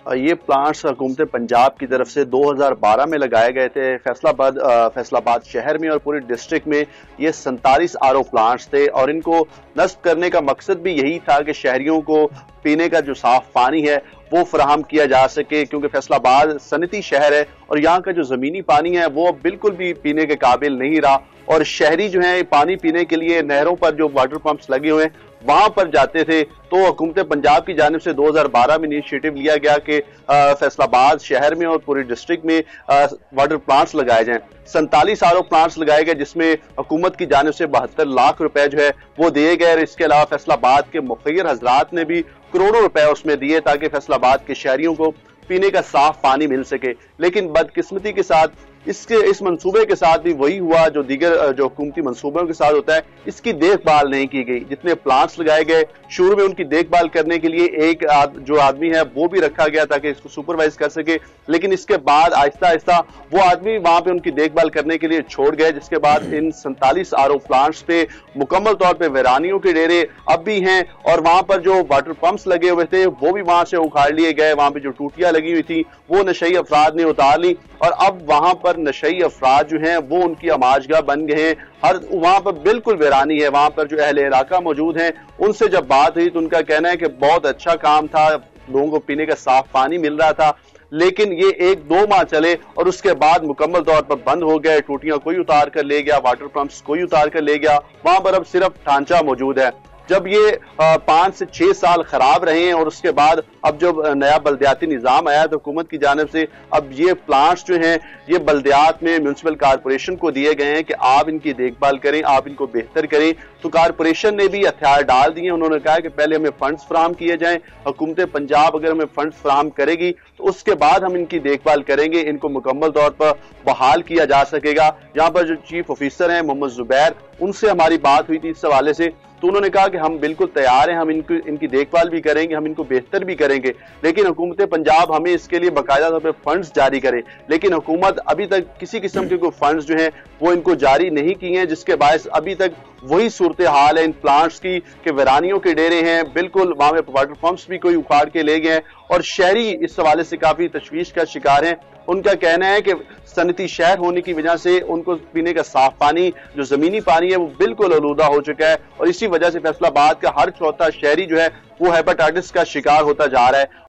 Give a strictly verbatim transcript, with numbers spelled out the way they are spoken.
یہ پلانٹس حکومت پنجاب کی طرف سے دو ہزار بارہ میں لگائے گئے تھے فیصل آباد فیصل آباد شہر میں اور پورے ڈسٹرکٹ میں. یہ سینتالیس آر او پلانٹس تھے اور ان کو نصب کرنے کا مقصد بھی یہی تھا کہ شہریوں کو پینے کا جو صاف پانی ہے وہ فراہم کیا جا سکے، کیونکہ فیصل آباد صنعتی شہر ہے اور یہاں کا جو زمینی پانی ہے وہ بالکل بھی پینے کے قابل نہیں رہا، اور شہری جو ہیں پانی پینے کے لیے نہروں پر جو واٹر پمپس لگے ہوئے ہیں وہاں پر جاتے تھے. تو حکومت پنجاب کی جانب سے دو ہزار بارہ میں انیشیٹو لیا گیا کہ فیصل آباد شہر میں اور پورے ڈسٹرکٹ میں واٹر پلانٹس لگائے جائیں. سینتالیس آر او پلانٹس لگائے گئے جس میں حکومت کی جانب سے بہتر لاکھ روپے جو ہے وہ دیے گئے، اور اس کے علاوہ فیصل آباد کے مخیر حضرات نے بھی کروڑوں روپے اس میں دیے تاکہ فیصل آباد کے شہریوں کو پینے کا صاف پانی مل سکے. لیکن بدقسمتی کے ساتھ اس کے اس منصوبے کے ساتھ بھی وہی ہوا جو دیگر جو حکومتی منصوبوں کے ساتھ ہوتا ہے، اس کی دیکھ بھال نہیں کی گئی. جتنے پلانٹس لگائے گئے شروع میں ان کی دیکھ بھال کرنے کے لیے ایک جو آدمی ہے وہ بھی رکھا گیا تاکہ اس کو سپروائز کر سکے، لیکن اس کے بعد آہستہ آہستہ وہ آدمی وہاں پہ ان کی دیکھ بھال کرنے کے لیے چھوڑ گئے، جس کے بعد ان سینتالیس آر او پلانٹس پہ مکمل طور پہ ویرانیوں کے ڈیرے اب بھی ہیں، اور وہاں پر جو واٹر پمپس لگے ہوئے تھے وہ بھی وہاں سے اکھاڑ لیے گئے. وہاں پہ جو ٹوٹیاں لگی ہوئی تھی وہ نشئی افراد نے اتار لی، اور اب وہاں پر نشئی افراد جو ہیں وہ ان کی آماجگاہ بن گئے ہیں. ہر وہاں پر بالکل ویرانی ہے. وہاں پر جو اہل علاقہ موجود ہیں ان سے جب بات ہوئی تو ان کا کہنا ہے کہ بہت اچھا کام تھا، لوگوں کو پینے کا صاف پانی مل رہا تھا، لیکن یہ ایک دو ماہ چلے اور اس کے بعد مکمل طور پر بند ہو گئے. ٹوٹیاں کوئی اتار کر لے گیا، واٹر پمپس کوئی اتار کر لے گیا، وہاں پر اب صرف ڈھانچہ موجود ہے. جب یہ پانچ سے چھ سال خراب رہے ہیں اور اس کے بعد اب جب نیا بلدیاتی نظام آیا تو حکومت کی جانب سے اب یہ پلانٹس جو ہیں یہ بلدیات میں میونسپل کارپوریشن کو دیے گئے ہیں کہ آپ ان کی دیکھ بھال کریں، آپ ان کو بہتر کریں. تو کارپوریشن نے بھی ہتھیار ڈال دیے. انہوں نے کہا کہ پہلے ہمیں فنڈز فراہم کیے جائیں، حکومت پنجاب اگر ہمیں فنڈز فراہم کرے گی تو اس کے بعد ہم ان کی دیکھ بھال کریں گے، ان کو مکمل طور پر بحال کیا جا سکے گا. یہاں پر جو چیف آفیسر ہیں محمد زبیر، ان سے ہماری بات ہوئی تھی اس حوالے سے، تو انہوں نے کہا کہ ہم بالکل تیار ہیں، ہم ان کی ان کی دیکھ بھال بھی کریں گے، ہم ان کو بہتر بھی کریں گے، لیکن حکومت پنجاب ہمیں اس کے لیے باقاعدہ طور پہ فنڈز جاری کرے. لیکن حکومت ابھی تک کسی قسم کے کوئی فنڈز جو ہیں وہ ان کو جاری نہیں کیے ہیں، جس کے باعث ابھی تک وہی صورتحال ہے ان پلانٹس کی کہ ویرانیوں کے ڈیرے ہیں، بالکل وہاں پہ واٹر پمپس بھی کوئی اکھاڑ کے لے گئے ہیں، اور شہری اس حوالے سے کافی تشویش کا شکار ہیں. ان کا کہنا ہے کہ صنعتی شہر ہونے کی وجہ سے ان کو پینے کا صاف پانی جو زمینی پانی ہے وہ بالکل آلودہ ہو چکا ہے، اور اسی وجہ سے فیصل آباد کا ہر چوتھا شہری جو ہے وہ ہیپاٹائٹس کا شکار ہوتا جا رہا ہے.